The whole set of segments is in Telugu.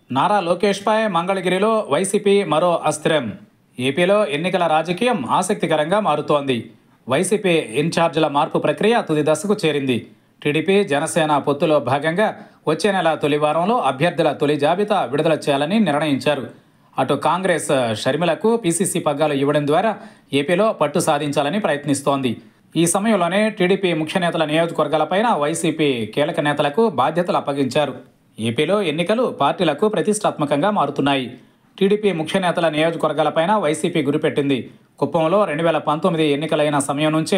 నారా లోకేష్పై మంగళగిరిలో వైసీపీ మరో అస్త్రం. ఏపీలో ఎన్నికల రాజకీయం ఆసక్తికరంగా మారుతోంది. వైసీపీ ఇన్ఛార్జీల మార్పు ప్రక్రియ తుది దశకు చేరింది. టీడీపీ జనసేన పొత్తులో భాగంగా వచ్చే నెల తొలి వారంలో అభ్యర్థుల తొలి జాబితా విడుదల చేయాలని నిర్ణయించారు. అటు కాంగ్రెస్ షర్మిలకు పీసీసీ పగ్గాలు ఇవ్వడం ద్వారా ఏపీలో పట్టు సాధించాలని ప్రయత్నిస్తోంది. ఈ సమయంలోనే టీడీపీ ముఖ్య నేతల నియోజకవర్గాలపైన వైసీపీ కీలక నేతలకు బాధ్యతలు అప్పగించారు. ఏపీలో ఎన్నికలు పార్టీలకు ప్రతిష్టాత్మకంగా మారుతున్నాయి. టీడీపీ ముఖ్య నేతల నియోజకవర్గాలపైన వైసీపీ గురిపెట్టింది. కుప్పంలో 2019 ఎన్నికలైన సమయం నుంచే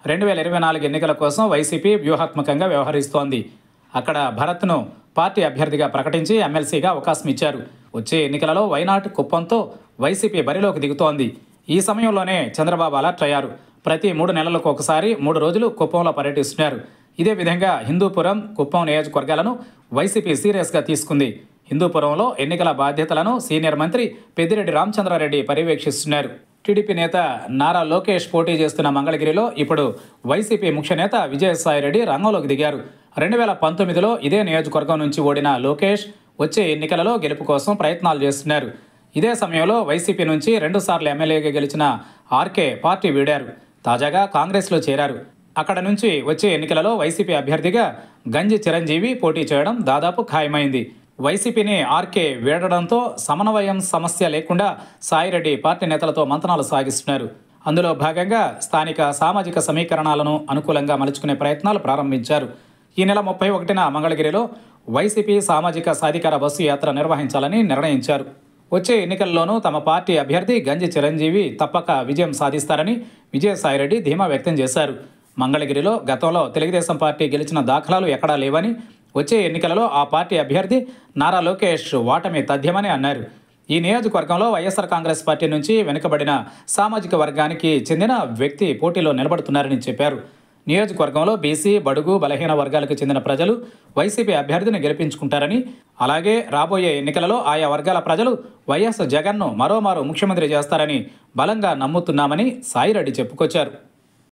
2024 ఎన్నికల కోసం వైసీపీ వ్యూహాత్మకంగా వ్యవహరిస్తోంది. అక్కడ భరత్ను పార్టీ అభ్యర్థిగా ప్రకటించి ఎమ్మెల్సీగా అవకాశం ఇచ్చారు. వచ్చే ఎన్నికలలో వైనాట్ కుప్పంతో వైసీపీ బరిలోకి దిగుతోంది. ఈ సమయంలోనే చంద్రబాబు అలర్ట్ అయ్యారు. ప్రతి 3 నెలలకు ఒకసారి 3 రోజులు కుప్పంలో పర్యటిస్తున్నారు. ఇదే విధంగా హిందూపురం, కుప్పం నియోజకవర్గాలను వైసీపీ సీరియస్గా తీసుకుంది. హిందూపురంలో ఎన్నికల బాధ్యతలను సీనియర్ మంత్రి పెద్దిరెడ్డి రామచంద్రారెడ్డి పర్యవేక్షిస్తున్నారు. టీడీపీ నేత నారా లోకేష్ పోటీ చేస్తున్న మంగళగిరిలో ఇప్పుడు వైసీపీ ముఖ్య నేత విజయసాయిరెడ్డి రంగంలోకి దిగారు. 2019లో ఇదే నియోజకవర్గం నుంచి ఓడిన లోకేష్ వచ్చే ఎన్నికలలో గెలుపు కోసం ప్రయత్నాలు చేస్తున్నారు. ఇదే సమయంలో వైసీపీ నుంచి 2 సార్లు ఎమ్మెల్యేగా గెలిచిన ఆర్కే పార్టీ వీడారు. తాజాగా కాంగ్రెస్లో చేరారు. అక్కడ నుంచి వచ్చే ఎన్నికలలో వైసీపీ అభ్యర్థిగా గంజి చిరంజీవి పోటీ చేయడం దాదాపు ఖాయమైంది. వైసీపీని ఆర్కే వీడడంతో సమన్వయం సమస్య లేకుండా సాయిరెడ్డి పార్టీ నేతలతో మంతనాలు సాగిస్తున్నారు. అందులో భాగంగా స్థానిక సామాజిక సమీకరణాలను అనుకూలంగా మలుచుకునే ప్రయత్నాలు ప్రారంభించారు. ఈ నెల 31న మంగళగిరిలో వైసీపీ సామాజిక సాధికార బస్సు యాత్ర నిర్వహించాలని నిర్ణయించారు. వచ్చే ఎన్నికల్లోనూ తమ పార్టీ అభ్యర్థి గంజి చిరంజీవి తప్పక విజయం సాధిస్తారని విజయసాయిరెడ్డి ధీమా వ్యక్తం చేశారు. మంగళగిరిలో గతంలో తెలుగుదేశం పార్టీ గెలిచిన దాఖలాలు ఎక్కడా లేవని, వచ్చే ఎన్నికలలో ఆ పార్టీ అభ్యర్థి నారా లోకేష్ ఓటమి తథ్యమని అన్నారు. ఈ నియోజకవర్గంలో వైఎస్ఆర్ కాంగ్రెస్ పార్టీ నుంచి వెనుకబడిన సామాజిక వర్గానికి చెందిన వ్యక్తి పోటీలో నిలబడుతున్నారని చెప్పారు. నియోజకవర్గంలో బీసీ, బడుగు, బలహీన వర్గాలకు చెందిన ప్రజలు వైసీపీ అభ్యర్థిని గెలిపించుకుంటారని, అలాగే రాబోయే ఎన్నికలలో ఆయా వర్గాల ప్రజలు వైఎస్ జగన్ను మరోమారు ముఖ్యమంత్రి చేస్తారని బలంగా నమ్ముతున్నామని సాయిరెడ్డి చెప్పుకొచ్చారు.